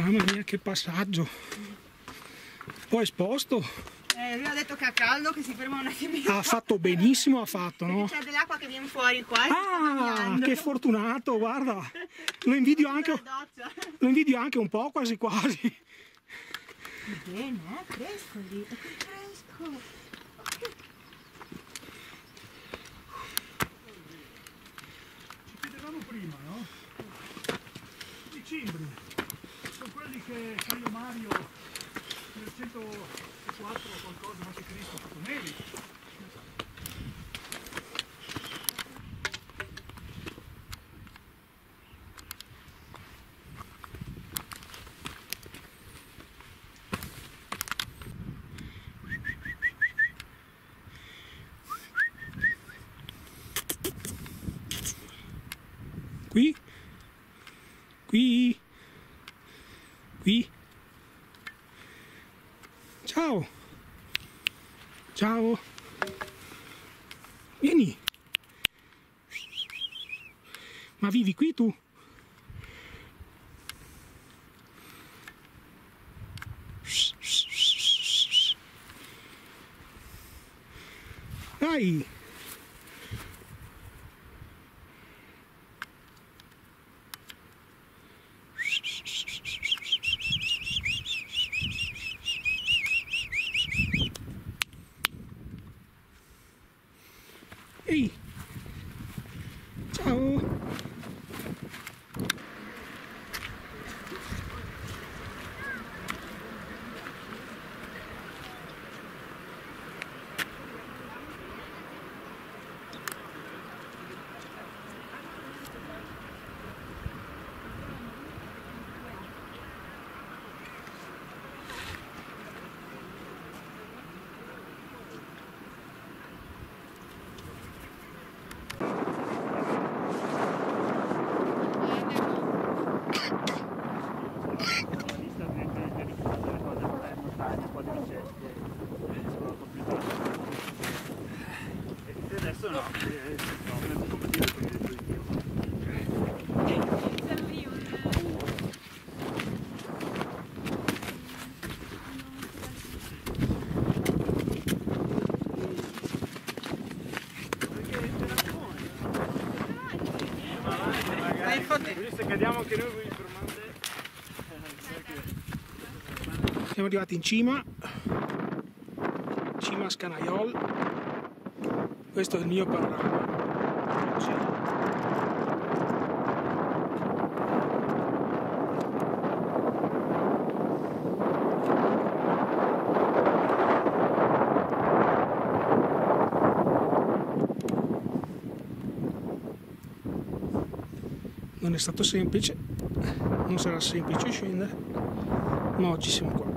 Mamma mia, che passaggio! Poi esposto. Lui ha detto che ha caldo, che si ferma un attimino. Ha fatto benissimo, ha fatto, no? C'è dell'acqua che viene fuori qua. Ah, che fortunato, guarda! Lo invidio anche un po', quasi quasi. Bene, è fresco lì, è fresco. Ci chiedevamo prima, no? I cimbri. Sono quelli che io Mario nel 104 o qualcosa avanti Cristo ha fatto neri. Qui? Qui? Qui? Ciao! Ciao! Vieni! Ma vivi qui tu? Dai! Ehi! Ciao! Adesso no, se cadiamo anche noi vi informate. Siamo arrivati in cima a Scanaiol. Questo è il mio panorama. Non è stato semplice, non sarà semplice scendere, ma oggi siamo qua.